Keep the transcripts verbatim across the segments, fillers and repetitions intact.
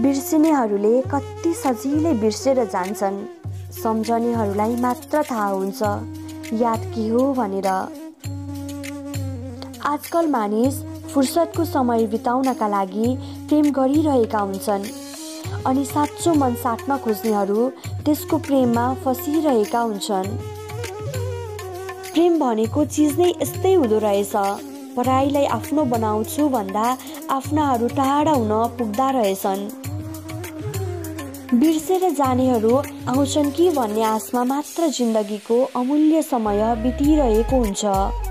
बिर्सिनेहरूले कति सजिलै बिर्सेर जान्छन्। सम्झनेहरूलाई मात्र थाहा हुन्छ याद के हो भनेर। आजकल मानिस फुर्सदको समय बिताउनका लागि प्रेम गरिरहेका हुन्छन् अनि साँचो मन साट्न खोज्नेहरू त्यसको प्रेममा फसिरहेका हुन्छन्। प्रेम भनेको चिज नै यस्तै हुँदो रहेछ। पराईलाई आफ्नो बनाउँछु भन्दा आफ्नाहरू टाढा हुन पुग्दा रहेछन्। बिर्सेर जानेहरू आउँछन् कि भन्ने आशमा मात्र जिन्दगीको अमूल्य समय बितिरहेको हुन्छ।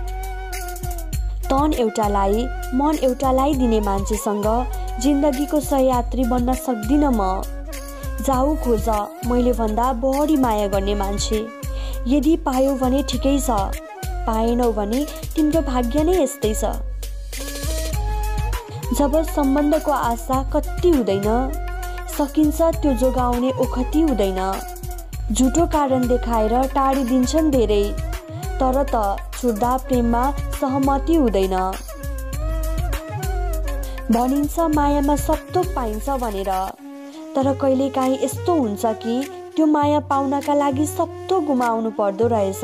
तन एउटालाई मन एउटालाई दिने मान्छेसँग जिन्दगीको सहयात्री बन्न सक्दिन म। जाऊ खोज मैले भन्दा बढी माया गर्ने मान्छे। यदि पायौ भने ठिकै छ, पाएनौ भने तिम्रो भाग्य नै यस्तै छ। जब सम्बन्धको आशा कति हुँदैन, सकिन्छ त्यो जोगाउने ओखती हुँदैन। झुटो कारण देखाएर टाढिदिन्छन् धेरै, तर त छुट्दा प्रेममा सहमति हुँदैन। भनिन्छ मायामा सत्तो पाइन्छ भनेर, तर कहिलेकाहीँ यस्तो हुन्छ कि त्यो माया पाउनका लागि सत्तो गुमाउनु पर्दो रहेछ।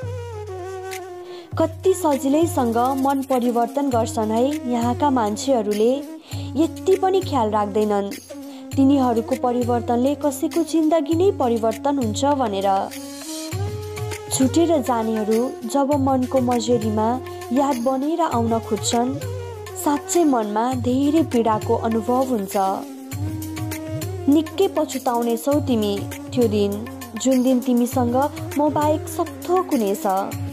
कति सजिलैसँग मन परिवर्तन गर्छन् है यहाँका मान्छेहरूले। यति पनि ख्याल राख्दैनन् तिनीहरूको परिवर्तनले कसैको जिन्दगी नै परिवर्तन हुन्छ भनेर। छुटेर जानेहरू जब मनको मजेरीमा याद बनेर आउन खोज्छन्, साँच्चै मनमा धेरै पीडाको अनुभव हुन्छ। निकै पछुताउनेछौ तिमी त्यो दिन जुन दिन तिमीसँग म बाहेक सब थोक हुनेछ।